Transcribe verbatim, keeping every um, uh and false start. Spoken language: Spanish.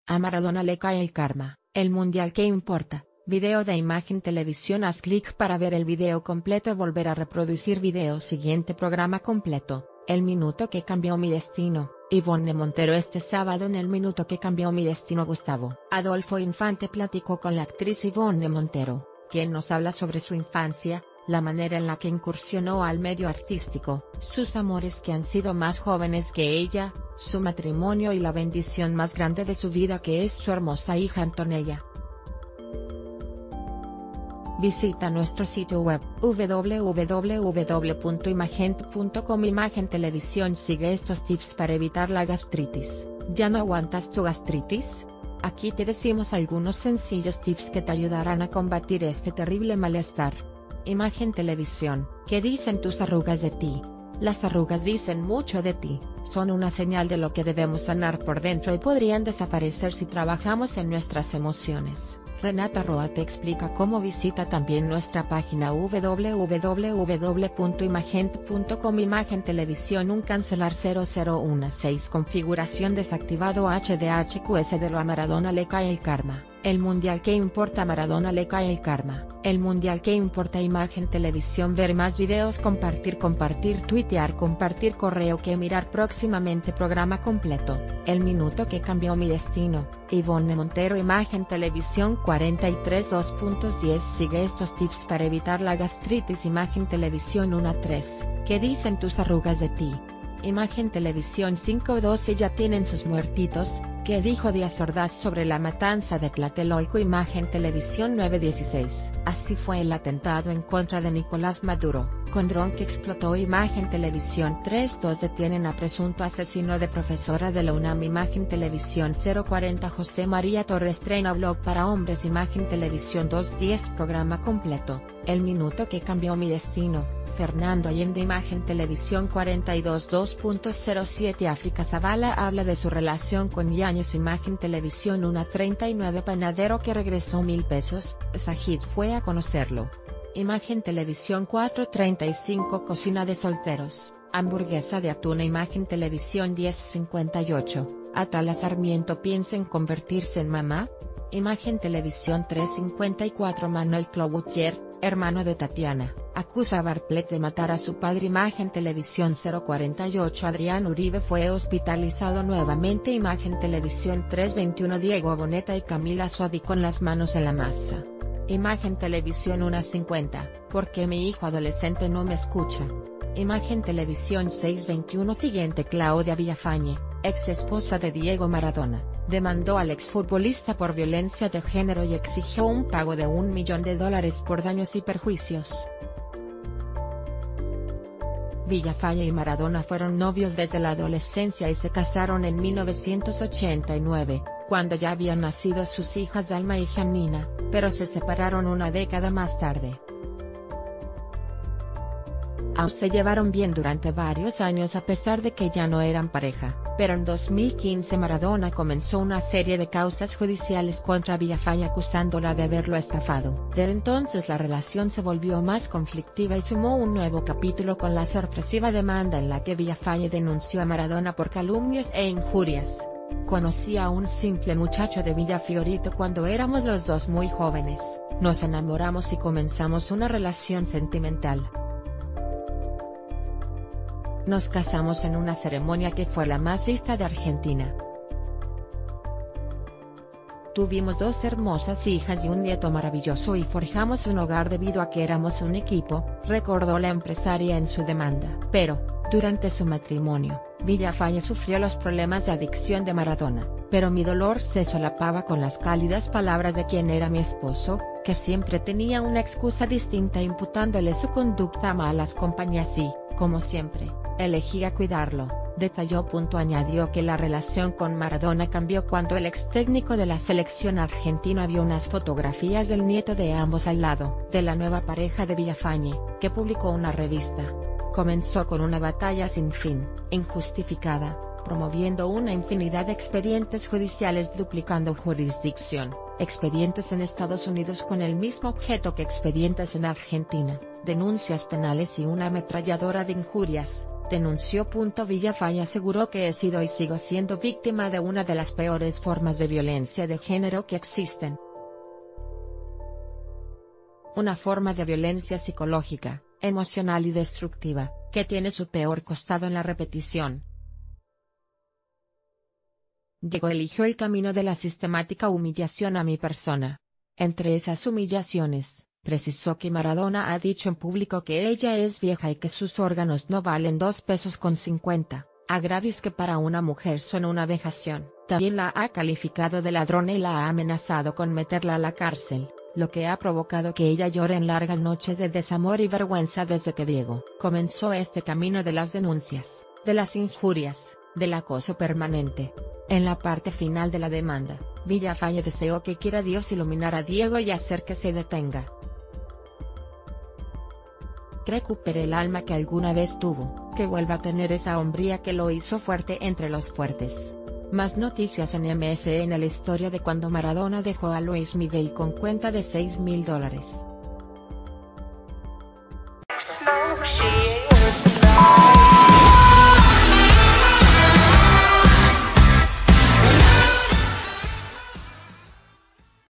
A Maradona le cae el karma, el mundial ¿qué importa? Video de Imagen Televisión. Haz clic para ver el video completo y volver a reproducir video. Siguiente programa completo, El minuto que cambió mi destino, Ivonne Montero. Este sábado en El minuto que cambió mi destino, Gustavo Adolfo Infante platicó con la actriz Ivonne Montero, quien nos habla sobre su infancia, la manera en la que incursionó al medio artístico, sus amores que han sido más jóvenes que ella, su matrimonio y la bendición más grande de su vida que es su hermosa hija Antonella. Visita nuestro sitio web w w w punto imagen punto com. Imagen Televisión. Sigue estos tips para evitar la gastritis. ¿Ya no aguantas tu gastritis? Aquí te decimos algunos sencillos tips que te ayudarán a combatir este terrible malestar. Imagen Televisión. ¿Qué dicen tus arrugas de ti? Las arrugas dicen mucho de ti, son una señal de lo que debemos sanar por dentro y podrían desaparecer si trabajamos en nuestras emociones. Renata Roa te explica cómo. Visita también nuestra página w w w punto imagen punto com. Imagen Televisión. Un cancelar cero cero uno seis. Configuración desactivado. H D H Q S de lo. A Maradona le cae el karma, el mundial ¿qué importa? A Maradona le cae el karma, el mundial ¿qué importa? Imagen Televisión. Ver más videos. Compartir compartir tuitear compartir correo que mirar próximamente. Programa completo, El minuto que cambió mi destino, Ivonne Montero. Imagen Televisión. cuarenta y tres dos punto diez. Sigue estos tips para evitar la gastritis. Imagen Televisión. uno a tres. ¿Qué dicen tus arrugas de ti? Imagen Televisión. cinco a doce. Ya tienen sus muertitos. ¿Qué dijo Díaz Ordaz sobre la matanza de Tlatelolco? Imagen Televisión. nueve a dieciséis. Así fue el atentado en contra de Nicolás Maduro, con dron que explotó. Imagen Televisión. tres a dos. Detienen a presunto asesino de profesora de la UNAM. Imagen Televisión. cero cuarenta. José María Torres estrena blog para hombres. Imagen Televisión. dos a diez. Programa completo, El minuto que cambió mi destino, Fernando Allende. Imagen Televisión. cuarenta y dos dos punto cero siete. África Zavala habla de su relación con Yáñez. Imagen Televisión. uno a treinta y nueve. Panadero que regresó mil pesos, Sajid fue a conocerlo. Imagen Televisión. cuatro a treinta y cinco. Cocina de solteros, hamburguesa de atún. Imagen Televisión. diez a cincuenta y ocho. Atala Sarmiento piensa en convertirse en mamá. Imagen Televisión. tres a cincuenta y cuatro. Manuel Cloutier, hermano de Tatiana, acusa a Bartlett de matar a su padre. Imagen Televisión. cero cuarenta y ocho. Adrián Uribe fue hospitalizado nuevamente. Imagen Televisión. tres a veintiuno. Diego Boneta y Camila Sodi con las manos en la masa. Imagen Televisión. uno a cincuenta. ¿Por qué mi hijo adolescente no me escucha? Imagen Televisión. seis a veintiuno. Siguiente. Claudia Villafañe, ex esposa de Diego Maradona, demandó al exfutbolista por violencia de género y exigió un pago de un millón de dólares por daños y perjuicios. Villafañe y Maradona fueron novios desde la adolescencia y se casaron en mil novecientos ochenta y nueve, cuando ya habían nacido sus hijas Dalma y Janina, pero se separaron una década más tarde. Aún se llevaron bien durante varios años a pesar de que ya no eran pareja, pero en dos mil quince Maradona comenzó una serie de causas judiciales contra Villafañe acusándola de haberlo estafado. Desde entonces la relación se volvió más conflictiva y sumó un nuevo capítulo con la sorpresiva demanda en la que Villafañe denunció a Maradona por calumnias e injurias. Conocí a un simple muchacho de Villa Fiorito cuando éramos los dos muy jóvenes, nos enamoramos y comenzamos una relación sentimental. Nos casamos en una ceremonia que fue la más vista de Argentina. Tuvimos dos hermosas hijas y un nieto maravilloso y forjamos un hogar debido a que éramos un equipo, recordó la empresaria en su demanda. Pero, durante su matrimonio, Villafañe sufrió los problemas de adicción de Maradona, pero mi dolor se solapaba con las cálidas palabras de quien era mi esposo, que siempre tenía una excusa distinta imputándole su conducta a malas compañías y, como siempre, elegía cuidarlo, detalló. Añadió que la relación con Maradona cambió cuando el ex técnico de la selección argentina vio unas fotografías del nieto de ambos al lado de la nueva pareja de Villafañe, que publicó una revista. Comenzó con una batalla sin fin, injustificada, promoviendo una infinidad de expedientes judiciales duplicando jurisdicción, expedientes en Estados Unidos con el mismo objeto que expedientes en Argentina, denuncias penales y una ametralladora de injurias. denunció. Villafañe aseguró que he sido y sigo siendo víctima de una de las peores formas de violencia de género que existen. Una forma de violencia psicológica, emocional y destructiva, que tiene su peor costado en la repetición. Diego eligió el camino de la sistemática humillación a mi persona. Entre esas humillaciones, precisó que Maradona ha dicho en público que ella es vieja y que sus órganos no valen dos pesos con cincuenta, agravios que para una mujer son una vejación. También la ha calificado de ladrona y la ha amenazado con meterla a la cárcel, lo que ha provocado que ella llore en largas noches de desamor y vergüenza desde que Diego comenzó este camino de las denuncias, de las injurias, del acoso permanente. En la parte final de la demanda, Villafañe deseó que quiera Dios iluminar a Diego y hacer que se detenga. Recupere el alma que alguna vez tuvo, que vuelva a tener esa hombría que lo hizo fuerte entre los fuertes. Más noticias en M S N. La historia de cuando Maradona dejó a Luis Miguel con cuenta de seis mil dólares.